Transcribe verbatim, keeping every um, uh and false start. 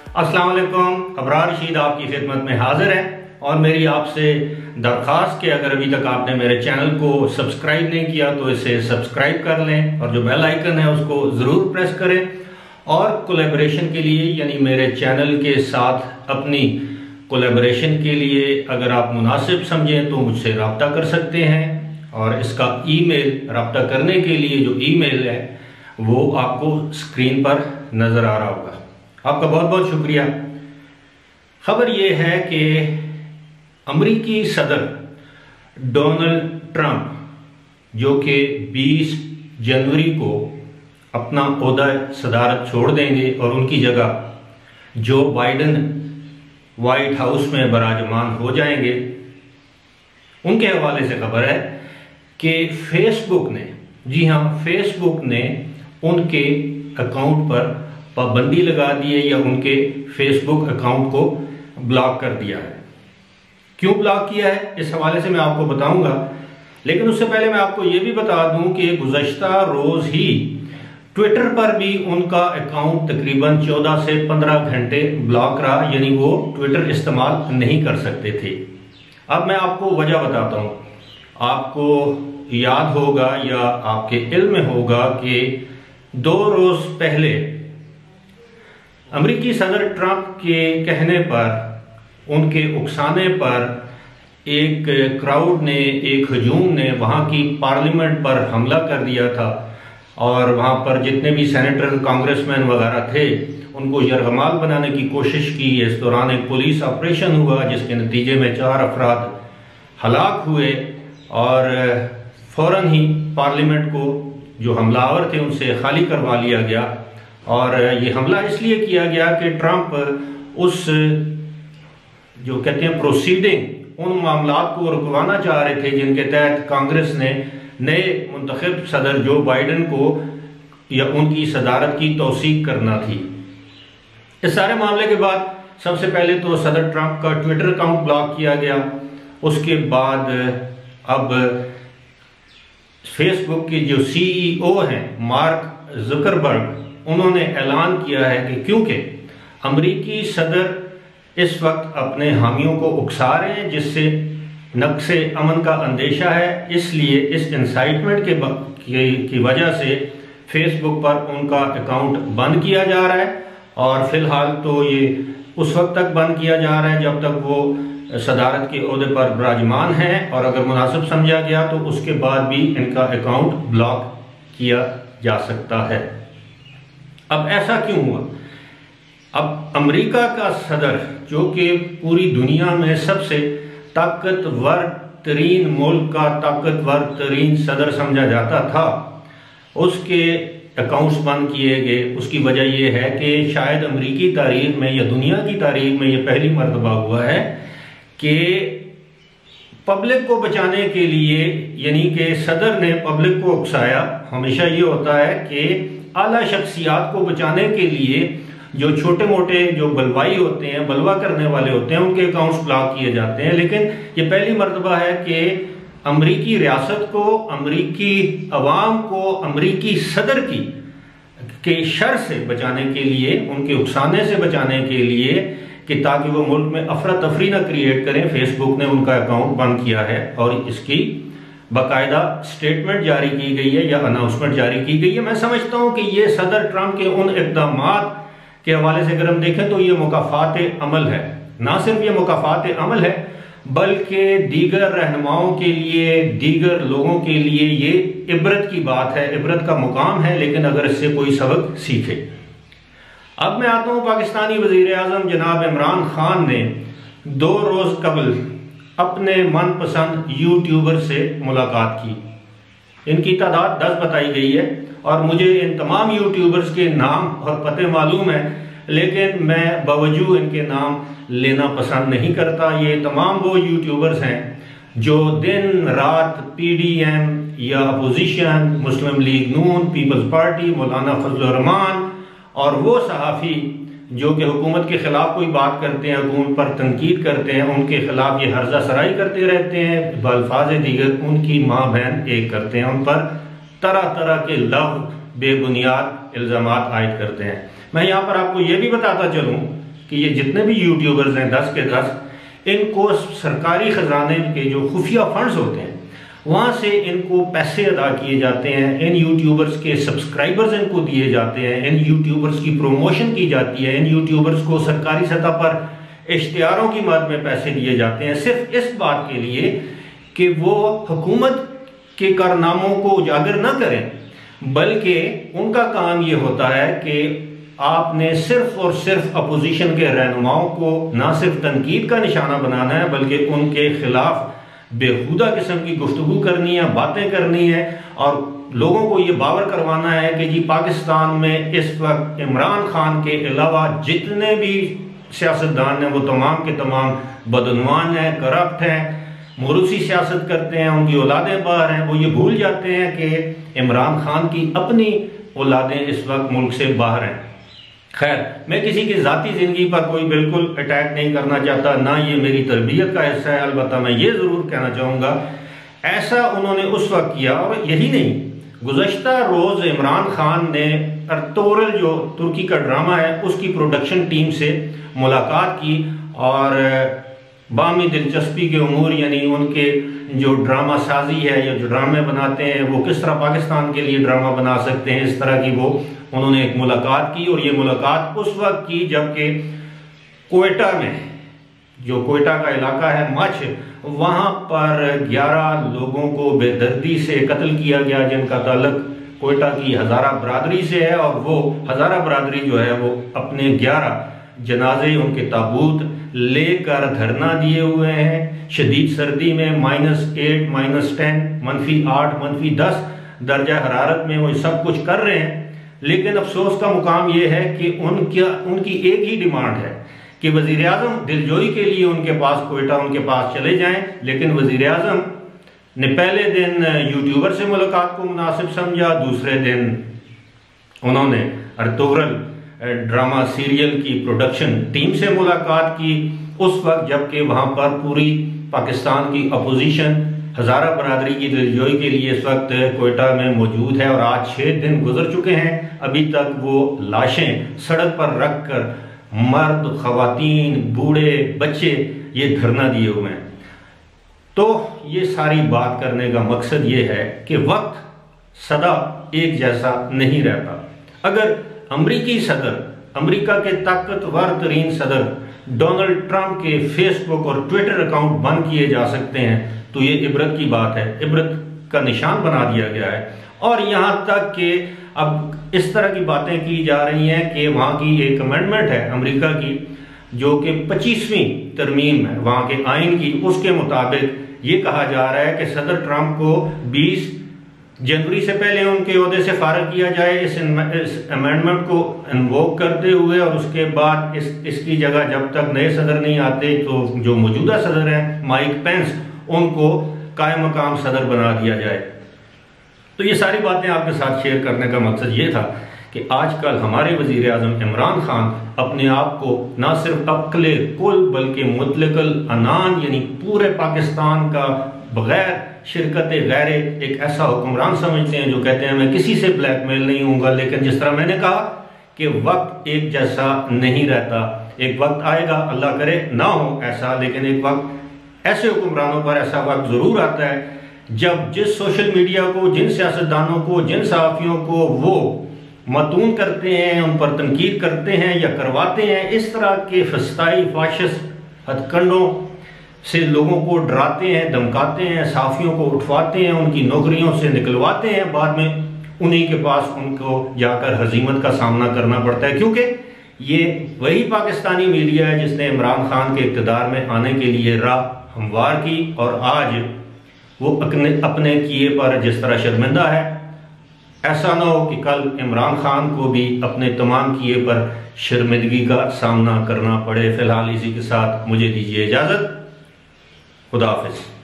अस्सलाम वालेकुम। अबरार रशीद आपकी खिदमत में हाजिर है और मेरी आपसे दरख्वास्त कि अगर अभी तक आपने मेरे चैनल को सब्सक्राइब नहीं किया तो इसे सब्सक्राइब कर लें और जो बेल आइकन है उसको ज़रूर प्रेस करें। और कोलैबोरेशन के लिए यानी मेरे चैनल के साथ अपनी कोलैबोरेशन के लिए अगर आप मुनासिब समझें तो मुझसे रब्ता कर सकते हैं। और इसका ईमेल रब्ता करने के लिए जो ईमेल है वो आपको स्क्रीन पर नज़र आ रहा होगा। आपका बहुत बहुत शुक्रिया। खबर ये है कि अमरीकी सदर डोनाल्ड ट्रंप जो कि बीस जनवरी को अपना ओहदा सदारत छोड़ देंगे और उनकी जगह जो बाइडेन वाइट हाउस में बराजमान हो जाएंगे, उनके हवाले से खबर है कि फेसबुक ने, जी हाँ फेसबुक ने उनके अकाउंट पर पाबंदी लगा दी है या उनके फेसबुक अकाउंट को ब्लॉक कर दिया है। क्यों ब्लॉक किया है इस हवाले से मैं आपको बताऊंगा, लेकिन उससे पहले मैं आपको यह भी बता दूं कि गुज़श्ता रोज ही ट्विटर पर भी उनका अकाउंट तकरीबन चौदह से पंद्रह घंटे ब्लॉक रहा, यानी वो ट्विटर इस्तेमाल नहीं कर सकते थे। अब मैं आपको वजह बताता हूं। आपको याद होगा या आपके इल्म में होगा कि दो रोज पहले अमेरिकी सदर ट्रंप के कहने पर, उनके उकसाने पर एक क्राउड ने, एक हजूम ने वहां की पार्लियामेंट पर हमला कर दिया था और वहां पर जितने भी सेनेटर, कांग्रेसमैन वगैरह थे उनको यरगमाल बनाने की कोशिश की। इस दौरान एक पुलिस ऑपरेशन हुआ जिसके नतीजे में चार अफराद हलाक हुए और फौरन ही पार्लियामेंट को जो हमलावर थे उनसे खाली करवा लिया गया। और ये हमला इसलिए किया गया कि ट्रंप उस जो कहते हैं प्रोसीडिंग, उन मामलात को रुकवाना चाह रहे थे जिनके तहत कांग्रेस ने नए मुंतखब सदर जो बाइडेन को या उनकी सदारत की तौसीक करना थी। इस सारे मामले के बाद सबसे पहले तो सदर ट्रंप का ट्विटर अकाउंट ब्लॉक किया गया। उसके बाद अब फेसबुक के जो सीईओ हैं मार्क जुकरबर्ग, उन्होंने ऐलान किया है कि क्योंकि अमेरिकी सदर इस वक्त अपने हामियों को उकसा रहे हैं जिससे नक्शे अमन का अंदेशा है, इसलिए इस इंसाइटमेंट के की वजह से फेसबुक पर उनका अकाउंट बंद किया जा रहा है। और फिलहाल तो ये उस वक्त तक बंद किया जा रहा है जब तक वो सदारत के ओहदे पर विराजमान हैं, और अगर मुनासिब समझा गया तो उसके बाद भी इनका अकाउंट ब्लॉक किया जा सकता है। अब ऐसा क्यों हुआ? अब अमेरिका का सदर जो कि पूरी दुनिया में सबसे ताकतवर तरीन मुल्क का ताकतवर तरीन सदर समझा जाता था, उसके अकाउंट्स बंद किए गए। उसकी वजह यह है कि शायद अमेरिकी तारीख में या दुनिया की तारीख में यह पहली मर्तबा हुआ है कि पब्लिक को बचाने के लिए, यानी कि सदर ने पब्लिक को उकसाया। हमेशा ये होता है कि आला शख्सियात को बचाने के लिए जो छोटे मोटे जो बलवाई होते हैं, बलवा करने वाले होते हैं, उनके अकाउंट्स ब्लॉक किए जाते हैं। लेकिन ये पहली मर्तबा है कि अमरीकी रियासत को, अमरीकी अवाम को, अमरीकी सदर की के शर से बचाने के लिए, उनके उकसाने से बचाने के लिए कि ताकि वो मुल्क में अफरा तफरी न क्रिएट करें, फेसबुक ने उनका अकाउंट बंद किया है और इसकी बाकायदा स्टेटमेंट जारी की गई है या अनाउंसमेंट जारी की गई है। मैं समझता हूं कि ये सदर ट्रंप के उन इक़दामात के हवाले से अगर हम देखें तो ये मुकाफात अमल है। ना सिर्फ ये मुकाफात अमल है बल्कि दीगर रहनुमाओं के लिए, दीगर लोगों के लिए ये इबरत की बात है, इबरत का मुकाम है, लेकिन अगर इससे कोई सबक सीखे। अब मैं आता हूं, पाकिस्तानी वजीर आजम जनाब इमरान खान ने दो रोज कबल अपने मनपसंद यूट्यूबर से मुलाकात की। इनकी तादाद दस बताई गई है और मुझे इन तमाम यूट्यूबर्स के नाम और पते मालूम है, लेकिन मैं बावजूद इनके नाम लेना पसंद नहीं करता। ये तमाम वो यूट्यूबर्स हैं जो दिन रात पीडीएम या अपोजिशन, मुस्लिम लीग नून, पीपल्स पार्टी, मौलाना फजल रहमान और वो सहाफ़ी जो कि हुकूमत के खिलाफ कोई बात करते हैं, हुकूमत पर तनकीद करते हैं, उनके खिलाफ ये हर्जा सराई करते रहते हैं, बल्फाज दीगर उनकी माँ बहन एक करते हैं, उन पर तरह तरह के लफ्ज़ बेबुनियाद इल्ज़ामात आयद करते हैं। मैं यहाँ पर आपको ये भी बताता चलूँ कि ये जितने भी यूट्यूबर्स हैं दस के दस, इनको सरकारी खजाने के जो खुफिया फंड्स होते हैं वहाँ से इनको पैसे अदा किए जाते हैं, इन यूट्यूबर्स के सब्सक्राइबर्स इनको दिए जाते हैं, इन यूट्यूबर्स की प्रमोशन की जाती है, इन यूट्यूबर्स को सरकारी सतह पर इश्तिहारों की मद में पैसे दिए जाते हैं, सिर्फ इस बात के लिए कि वो हुकूमत के कारनामों को उजागर न करें, बल्कि उनका काम ये होता है कि आपने सिर्फ और सिर्फ अपोजिशन के रहनुमाओं को ना सिर्फ तनकीद का निशाना बनाना है, बल्कि उनके खिलाफ बेहुदा किस्म की गुफ्तगू करनी है, बातें करनी है और लोगों को ये बावर करवाना है कि जी पाकिस्तान में इस वक्त इमरान खान के अलावा जितने भी सियासतदान हैं वो तमाम के तमाम बदनवान हैं, करप्ट हैं, मोरूसी सियासत करते हैं, उनकी औलादें बाहर हैं। वो ये भूल जाते हैं कि इमरान खान की अपनी औलादें इस वक्त मुल्क से बाहर हैं। खैर, मैं किसी की ज़ाती ज़िंदगी पर कोई बिल्कुल अटैक नहीं करना चाहता, ना ये मेरी तरबियत का हिस्सा है। अलबत्ता मैं ये ज़रूर कहना चाहूँगा ऐसा उन्होंने उस वक्त किया। और यही नहीं, गुज़श्ता रोज़ इमरान खान ने अर्तुगरुल जो तुर्की का ड्रामा है उसकी प्रोडक्शन टीम से मुलाकात की और बामी दिलचस्पी के उमूर यानी उनके जो ड्रामा साजी है या जो ड्रामे बनाते हैं वो किस तरह पाकिस्तान के लिए ड्रामा बना सकते हैं, इस तरह की वो उन्होंने एक मुलाकात की। और ये मुलाकात उस वक्त की जबकि कोयटा में, जो कोयटा का इलाका है मच, वहाँ पर ग्यारह लोगों को बेदर्दी से कत्ल किया गया जिनका ताल्लुक कोयटा की हज़ारा बरादरी से है। और वो हज़ारा बरादरी जो है वो अपने ग्यारह जनाजे, उनके ताबूत लेकर धरना दिए हुए हैं। शदीद सर्दी में माइनस एट, माइनस टेन, मनफी आठ, मनफी दस दर्जा हरारत में वो सब कुछ कर रहे हैं। लेकिन अफसोस का मुकाम ये है कि उनकी उनकी एक ही डिमांड है कि वज़ीर आज़म दिलजोई के लिए उनके पास कोयटा उनके पास चले जाएं। लेकिन वज़ीर आज़म ने पहले दिन यूट्यूबर से मुलाकात को मुनासिब समझा, दूसरे दिन उन्होंने अर्तुगरुल ड्रामा सीरियल की प्रोडक्शन टीम से मुलाकात की उस वक्त जबकि वहाँ पर पूरी पाकिस्तान की अपोजिशन हज़ारा बरादरी की दिलजोई के लिए इस वक्त कोयटा में मौजूद है। और आज छः दिन गुजर चुके हैं, अभी तक वो लाशें सड़क पर रख कर मर्द, खवातीन, बूढ़े, बच्चे ये धरना दिए हुए हैं। तो ये सारी बात करने का मकसद ये है कि वक्त सदा एक जैसा नहीं रहता। अगर अमरीकी सदर, अमरीका के ताकतवर तरीन सदर डोनाल्ड ट्रंप के फेसबुक और ट्विटर अकाउंट बंद किए जा सकते हैं तो ये इबरत की बात है, इबरत का निशान बना दिया गया है। और यहाँ तक कि अब इस तरह की बातें की जा रही हैं कि वहाँ की एक अमेंडमेंट है अमेरिका की जो कि पच्चीसवीं तरमीम है वहाँ के आइन की, उसके मुताबिक ये कहा जा रहा है कि सदर ट्रंप को बीस जनवरी से पहले उनके ओहदे से फारग किया जाए इस अमेंडमेंट को इन्वोक करते हुए। और उसके बाद इस इसकी जगह जब तक नए सदर नहीं आते तो जो मौजूदा सदर हैं माइक पेंस, उनको कायम मकाम सदर बना दिया जाए। तो ये सारी बातें आपके साथ शेयर करने का मकसद ये था कि आजकल हमारे वज़ीर आज़म इमरान खान अपने आप को ना सिर्फ अक्ले कुल बल्कि मुतलकल अनान यानी पूरे पाकिस्तान का बगैर शिरकत गैर एक ऐसा हुक्मरान समझते हैं जो कहते हैं मैं किसी से ब्लैकमेल नहीं हूँगा। लेकिन जिस तरह मैंने कहा कि वक्त एक जैसा नहीं रहता, एक वक्त आएगा, अल्लाह करे ना हो ऐसा, लेकिन एक वक्त ऐसे हुक्मरानों पर ऐसा वक्त ज़रूर आता है जब जिस सोशल मीडिया को, जिन सियासतदानों को, जिन सहाफ़ियों को वो मतून करते हैं, उन पर तनकीद करते हैं या करवाते हैं, इस तरह के फस्ताई फाशिस्ट हथकंडों से लोगों को डराते हैं, धमकाते हैं, सहाफ़ियों को उठवाते हैं, उनकी नौकरियों से निकलवाते हैं, बाद में उन्हीं के पास उनको जाकर हजीमत का सामना करना पड़ता है। क्योंकि ये वही पाकिस्तानी मीडिया है जिसने इमरान खान के इक़्तिदार में आने के लिए राह हमवार की और आज वो अपने अपने किए पर जिस तरह शर्मिंदा है, ऐसा ना हो कि कल इमरान खान को भी अपने तमाम किए पर शर्मिंदगी का सामना करना पड़े। फिलहाल इसी के साथ मुझे दीजिए इजाज़त। खुदा हाफिज़।